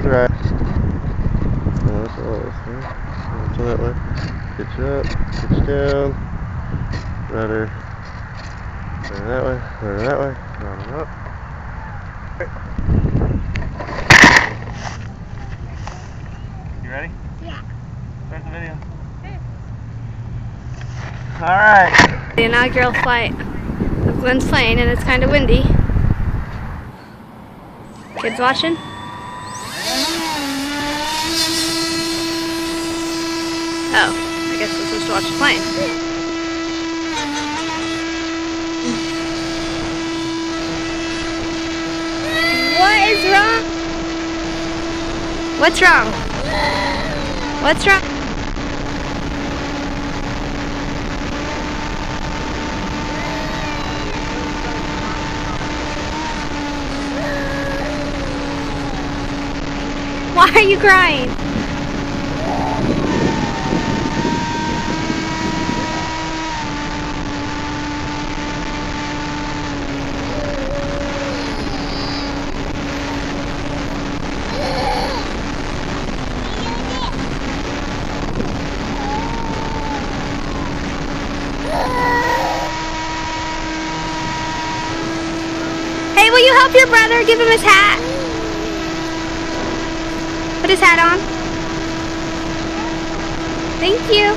right. No, that's all this way. So that way. Pitch up, pitch down. Rudder. Rudder that way, rudder that way. Rudder up. You ready? Yeah. Start the video. Alright. The inaugural flight of Glenn's plane, and it's kind of windy. Kids watching? Oh, I guess we're supposed to watch the plane. What is wrong? What's wrong? What's wrong? Why are you crying? Hey, will you help your brother? Give him his hat. Put his hat on. Thank you.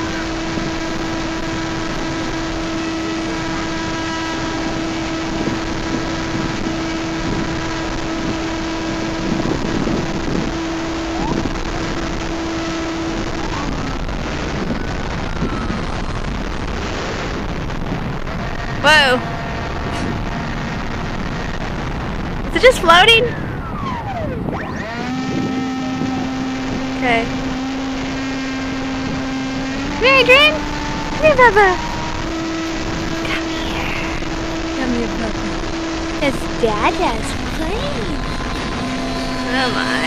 Whoa. Is it just floating? Okay. Come here, Adrian. Come here, Bubba. Come here. Come here, Bubba. It's Dada's plane. Oh my.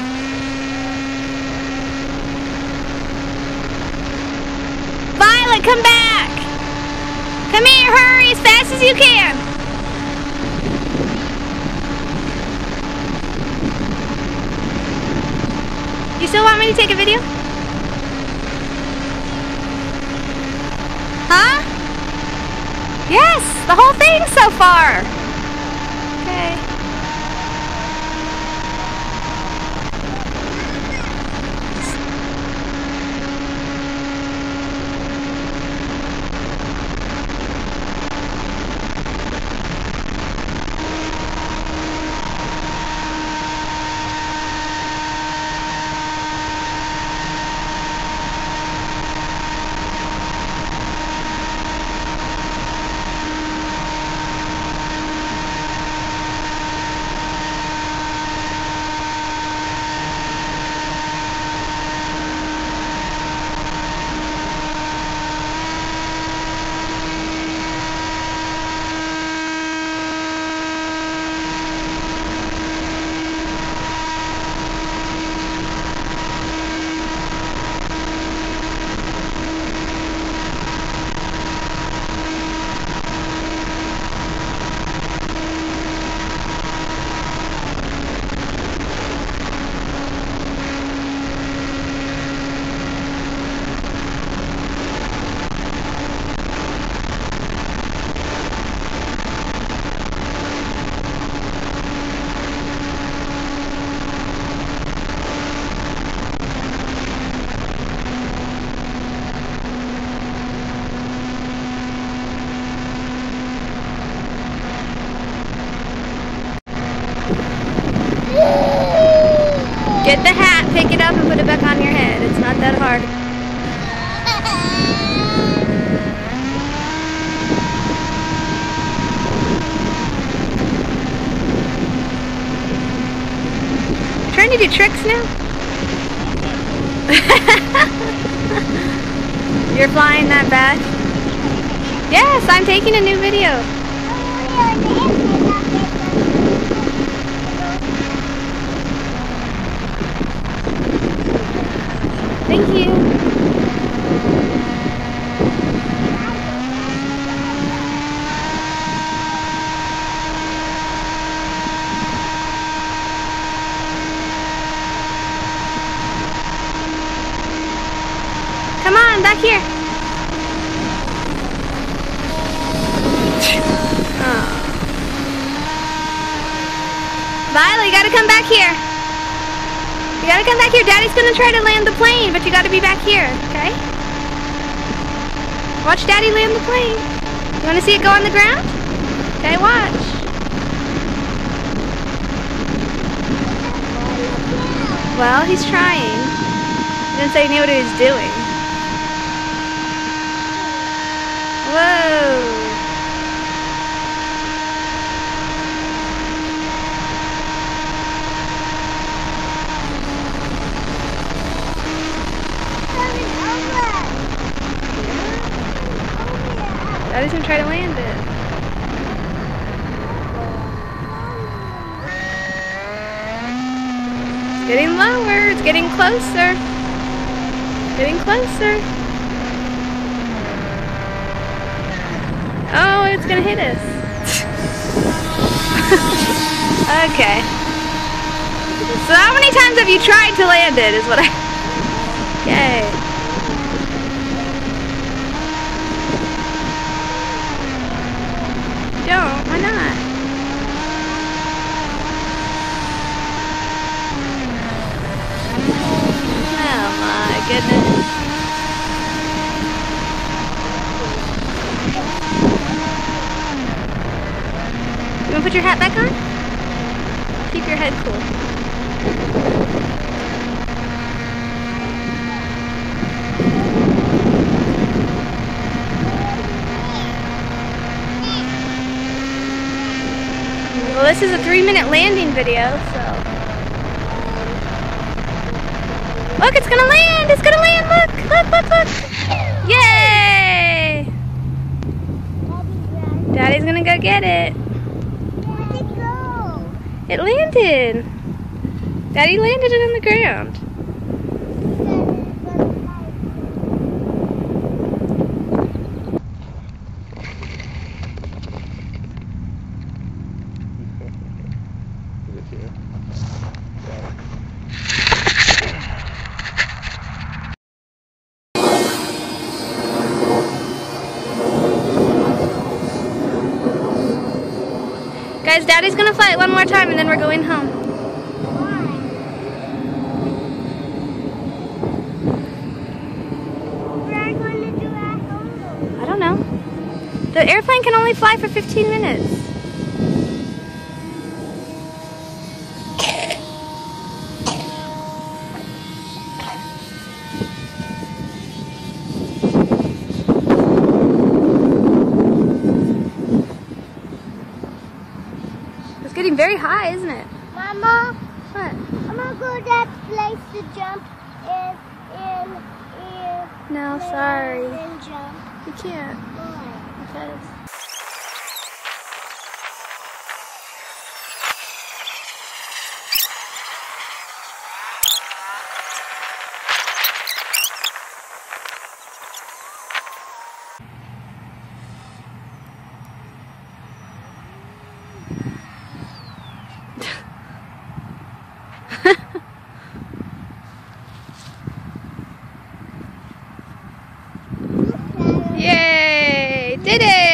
Violet, come back. Come here, hurry as fast as you can. You still want me to take a video? Huh? Yes, the whole thing so far. Okay. Get the hat, pick it up, and put it back on your head. It's not that hard. Trying to do tricks now? You're flying that bad? Yes, I'm taking a new video. Thank you. back here. Oh. Violet, you gotta come back here. You gotta come back here. Daddy's gonna try to land the plane, but you gotta be back here, okay? Watch Daddy land the plane. You wanna see it go on the ground? Okay, watch. Well, he's trying. He didn't say he knew what he was doing. Whoa. Daddy's gonna try to land it. It's getting lower. It's getting closer. Getting closer. Oh, it's gonna hit us. Okay. So how many times have you tried to land it is what I... Okay. Don't. Why not? Oh my goodness. You want to put your hat back on? Keep your head cool. Well, this is a 3-minute landing video, so... Look, it's gonna land! It's gonna land! Look! Look, look, look! Yay! Daddy's gonna go get it. Where'd it go? It landed! Daddy landed it on the ground. Guys, Daddy's gonna fly it one more time and then we're going home. Why? What are you going to do at home? I don't know. The airplane can only fly for 15 minutes. It's getting very high, isn't it? Mama, What? I'm going to go to that place to jump in. No, sorry. And jump. You can't. Why? Because... Yay! Did it!